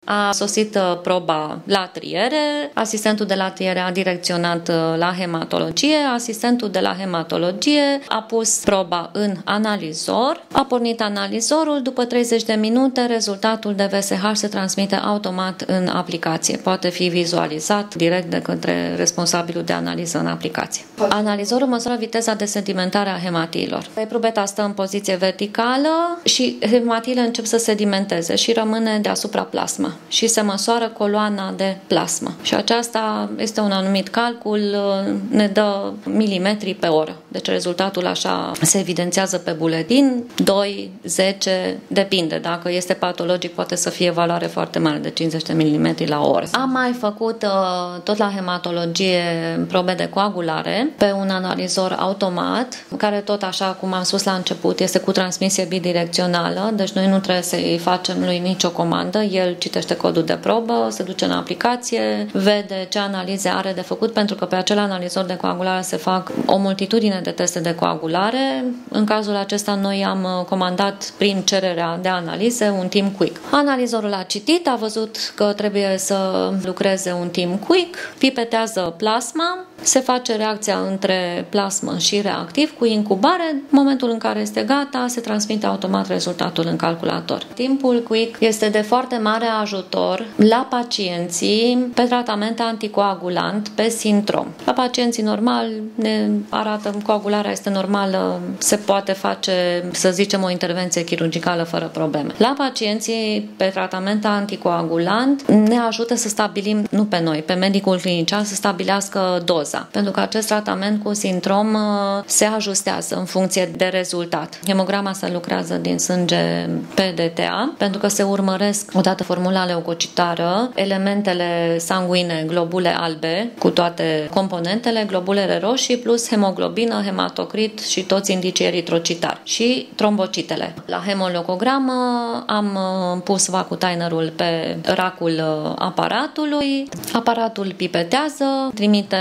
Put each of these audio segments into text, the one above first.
A sosit proba la triere, asistentul de la triere a direcționat la hematologie, asistentul de la hematologie a pus proba în analizor, a pornit analizorul, după 30 de minute rezultatul de VSH se transmite automat în aplicație. Poate fi vizualizat direct de către responsabilul de analiză în aplicație. Analizorul măsoară viteza de sedimentare a hematiilor. Eprubeta stă în poziție verticală și hematiile încep să sedimenteze și rămâne deasupra plasmă și se măsoară coloana de plasmă. Și aceasta este un anumit calcul, ne dă milimetri pe oră. Deci rezultatul așa se evidențiază pe buletin, 2, 10, depinde. Dacă este patologic poate să fie valoare foarte mare, de 50 de milimetri la oră. Am mai făcut tot la hematologie probe de coagulare pe un analizor automat, care tot așa cum am spus la început este cu transmisie bidirecțională, deci noi nu trebuie să-i facem lui nicio comandă, el citește codul de probă, se duce în aplicație, vede ce analize are de făcut, pentru că pe acel analizor de coagulare se fac o multitudine de teste de coagulare. În cazul acesta noi am comandat prin cererea de analize un team quick. Analizorul a citit, a văzut că trebuie să lucreze un team quick, pipetează plasma, se face reacția între plasmă și reactiv cu incubare. În momentul în care este gata, se transmite automat rezultatul în calculator. Timpul quick este de foarte mare ajutor la pacienții pe tratament anticoagulant pe sindrom. La pacienții normali ne arată coagularea este normală, se poate face, să zicem, o intervenție chirurgicală fără probleme. La pacienții pe tratament anticoagulant ne ajută să stabilim, nu pe noi, pe medicul clinician, să stabilească doza. Pentru că acest tratament cu sindrom se ajustează în funcție de rezultat. Hemograma se lucrează din sânge pe DTA, pentru că se urmăresc, odată formula leucocitară, elementele sanguine, globule albe, cu toate componentele, globulele roșii, plus hemoglobină, hematocrit și toți indicii eritrocitari și trombocitele. La hemoleucogramă am pus vacutainerul pe racul aparatului, aparatul pipetează, trimite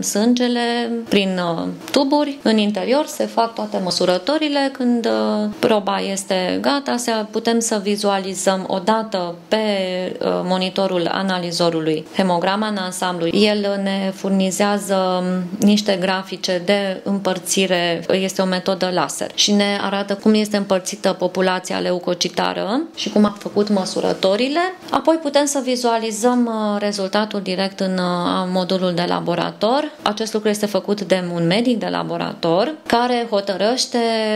sângele prin tuburi, în interior se fac toate măsurătorile, când proba este gata, putem să vizualizăm odată pe monitorul analizorului hemograma în ansamblu. El ne furnizează niște grafice de împărțire, este o metodă laser și ne arată cum este împărțită populația leucocitară și cum a făcut măsurătorile. Apoi putem să vizualizăm rezultatul direct în modulul de laborator. Acest lucru este făcut de un medic de laborator care hotărăște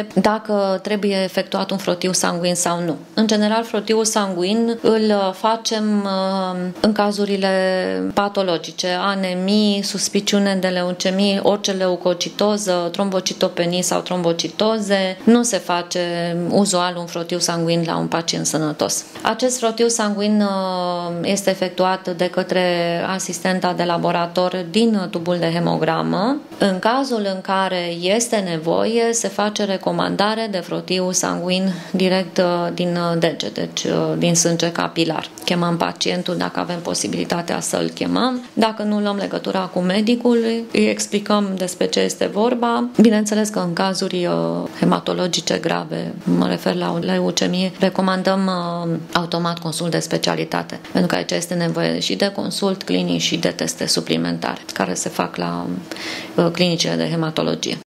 dacă trebuie efectuat un frotiu sanguin sau nu. În general, frotiul sanguin îl facem în cazurile patologice, anemii, suspiciune de leucemie, orice leucocitoză, trombocitopenii sau trombocitoze. Nu se face uzual un frotiu sanguin la un pacient sănătos. Acest frotiu sanguin este efectuat de către asistenta de laborator din tubul de hemogramă. În cazul în care este nevoie, se face recomandare de frotiu sanguin direct din deget, deci din sânge capilar. Chemăm pacientul dacă avem posibilitatea să-l chemăm. Dacă nu luăm legătura cu medicul, îi explicăm despre ce este vorba. Bineînțeles că în cazuri hematologice grave, mă refer la leucemie, recomandăm automat consult de specialitate, pentru că aici este nevoie și de consult clinic și de teste suplimentare care se fac la clinicile de hematologie.